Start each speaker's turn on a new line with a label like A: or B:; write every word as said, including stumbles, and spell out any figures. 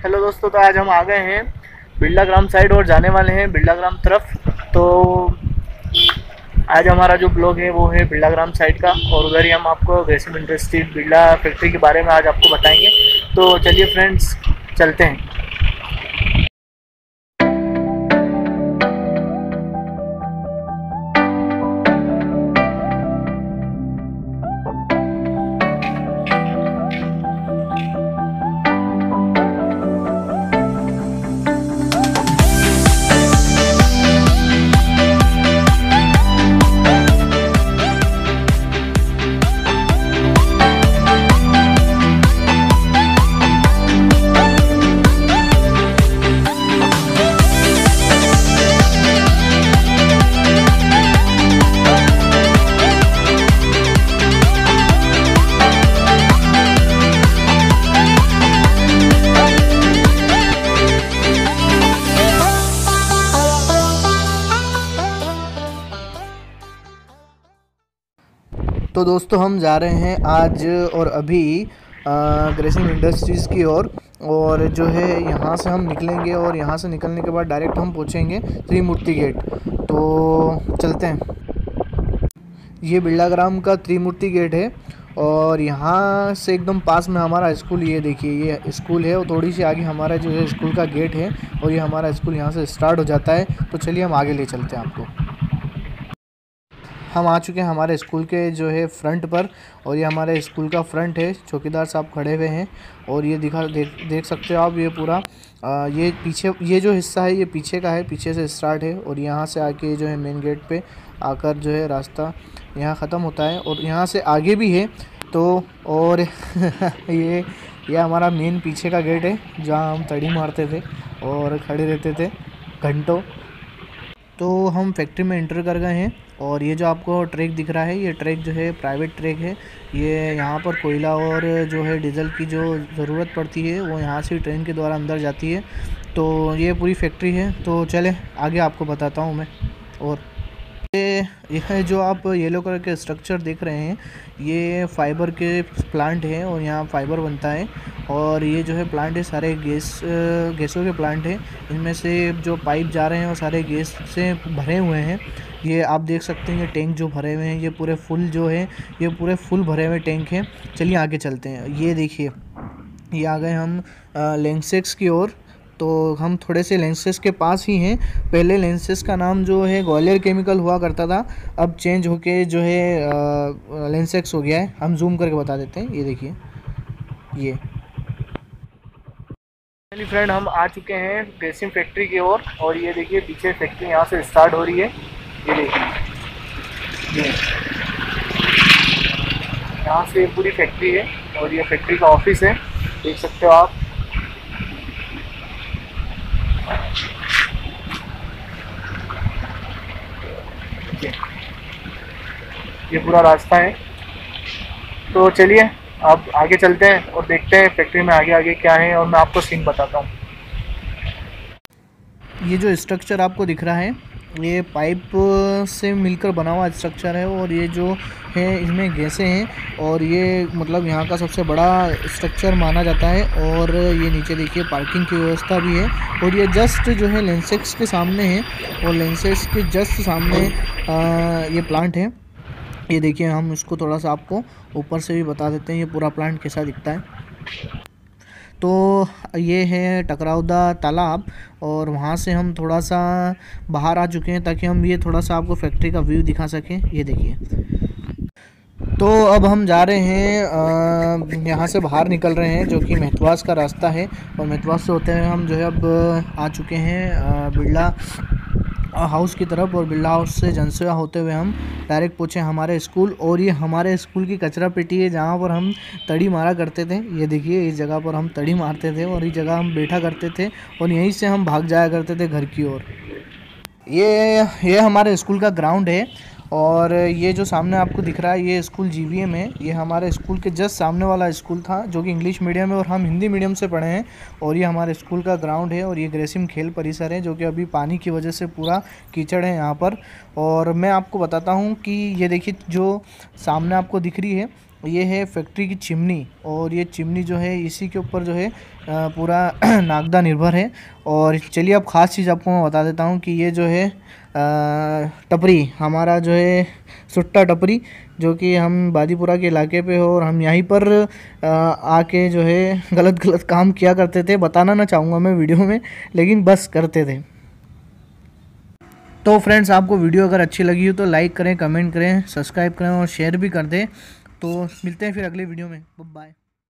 A: Hello दोस्तों, तो आज हम आ गए हैं बिरला ग्राम साइड और जाने वाले हैं बिरला ग्राम तरफ। तो आज हमारा जो ब्लॉग है वो है बिरला ग्राम साइड का, और उधर ही हम आपको ग्रेसिम इंडस्ट्री बिरला फैक्ट्री के बारे में आज आपको बताएंगे। तो चलिए फ्रेंड्स, चलते हैं। तो दोस्तों, हम जा रहे हैं आज और अभी ग्रेसिम इंडस्ट्रीज़ की ओर, और, और जो है यहाँ से हम निकलेंगे और यहाँ से निकलने के बाद डायरेक्ट हम पहुँचेंगे त्रिमूर्ति गेट। तो चलते हैं। ये बिरला ग्राम का त्रिमूर्ति गेट है और यहाँ से एकदम पास में हमारा स्कूल, ये देखिए ये स्कूल है, और थोड़ी सी आगे हमारा जो है स्कूल का गेट है, और ये हमारा स्कूल यहाँ से स्टार्ट हो जाता है। तो चलिए हम आगे ले चलते हैं आपको। हम आ चुके हैं हमारे स्कूल के जो है फ्रंट पर, और ये हमारे स्कूल का फ्रंट है। चौकीदार साहब खड़े हुए हैं और ये दिखा देख देख सकते हो आप, ये पूरा आ, ये पीछे ये जो हिस्सा है ये पीछे का है, पीछे से स्टार्ट है, और यहाँ से आके जो है मेन गेट पे आकर जो है रास्ता यहाँ ख़त्म होता है, और यहाँ से आगे भी है। तो और ये ये हमारा मेन पीछे का गेट है जहाँ हम तड़ी मारते थे और खड़े रहते थे घंटों। तो हम फैक्ट्री में एंटर कर गए हैं, और ये जो आपको ट्रैक दिख रहा है ये ट्रैक जो है प्राइवेट ट्रैक है। ये यहाँ पर कोयला और जो है डीजल की जो ज़रूरत पड़ती है वो यहाँ से ट्रेन के द्वारा अंदर जाती है। तो ये पूरी फैक्ट्री है। तो चले आगे आपको बताता हूँ मैं। और ये यह जो आप येलो कलर के स्ट्रक्चर देख रहे हैं ये फाइबर के प्लांट है, और यहाँ फाइबर बनता है। और ये जो है प्लांट है सारे गैस गैसों के प्लांट है। इनमें से जो पाइप जा रहे हैं वो सारे गैस से भरे हुए हैं। ये आप देख सकते हैं ये टैंक जो भरे हुए हैं ये पूरे फुल जो है ये पूरे फुल भरे हुए टैंक हैं। चलिए आगे चलते हैं। ये देखिए ये आ गए हम लेंसेक्स की ओर। तो हम थोड़े से लेंसेस के पास ही हैं। पहले लेंसेस का नाम जो है ग्वालियर केमिकल हुआ करता था, अब चेंज होके जो है लेंसेक्स हो गया है। हम जूम करके बता देते हैं। ये देखिए ये चलिए फ्रेंड, हम आ चुके हैं ग्रेसिम फैक्ट्री की ओर, और, और ये देखिए पीछे फैक्ट्री यहाँ से स्टार्ट हो रही है। ये देखिए ये यहाँ से पूरी फैक्ट्री है, और ये फैक्ट्री का ऑफिस है, देख सकते हो आप। ये पूरा रास्ता है। तो चलिए अब आगे चलते हैं और देखते हैं फैक्ट्री में आगे आगे क्या है, और मैं आपको सीन बताता हूँ। ये जो स्ट्रक्चर आपको दिख रहा है ये पाइप से मिलकर बना हुआ स्ट्रक्चर है, और ये जो है इसमें गैसें हैं, और ये मतलब यहाँ का सबसे बड़ा स्ट्रक्चर माना जाता है। और ये नीचे देखिए पार्किंग की व्यवस्था भी है, और ये जस्ट जो है लेंसेक्स के सामने है, और लेंसेक्स के जस्ट सामने आ, ये प्लांट है। ये देखिए हम इसको थोड़ा सा आपको ऊपर से भी बता देते हैं ये पूरा प्लांट कैसा दिखता है। तो ये है टकरावदा तालाब, और वहाँ से हम थोड़ा सा बाहर आ चुके हैं ताकि हम ये थोड़ा सा आपको फैक्ट्री का व्यू दिखा सकें। ये देखिए। तो अब हम जा रहे हैं यहाँ से बाहर निकल रहे हैं, जो कि मेहतवास का रास्ता है, और मेहतवास से होते हुए हम जो है अब आ चुके हैं बिरला हाउस की तरफ, और बिरला हाउस से जनसेवा होते हुए हम डायरेक्ट पहुँचे हमारे स्कूल। और ये हमारे स्कूल की कचरा पेटी है जहाँ पर हम तड़ी मारा करते थे। ये देखिए इस जगह पर हम तड़ी मारते थे, और इस जगह हम बैठा करते थे, और यहीं से हम भाग जाया करते थे घर की ओर। ये ये हमारे स्कूल का ग्राउंड है, और ये जो सामने आपको दिख रहा है ये स्कूल जी वी एम है। ये हमारे स्कूल के जस्ट सामने वाला स्कूल था जो कि इंग्लिश मीडियम है, और हम हिंदी मीडियम से पढ़े हैं। और ये हमारे स्कूल का ग्राउंड है, और ये ग्रेसिम खेल परिसर है जो कि अभी पानी की वजह से पूरा कीचड़ है यहाँ पर। और मैं आपको बताता हूँ कि ये देखिए जो सामने आपको दिख रही है ये है फैक्ट्री की चिमनी, और ये चिमनी जो है इसी के ऊपर जो है अ, पूरा नागदा निर्भर है। और चलिए अब ख़ास चीज़ आपको मैं बता देता हूँ कि ये जो है अ, टपरी, हमारा जो है सुट्टा टपरी, जो कि हम बादीपुरा के इलाके पे हो, और हम यहीं पर अ, आके जो है गलत गलत काम किया करते थे। बताना ना चाहूँगा मैं वीडियो में, लेकिन बस करते थे। तो फ्रेंड्स, आपको वीडियो अगर अच्छी लगी हो तो लाइक करें, कमेंट करें, सब्सक्राइब करें और शेयर भी कर दें। तो मिलते हैं फिर अगले वीडियो में। बाय।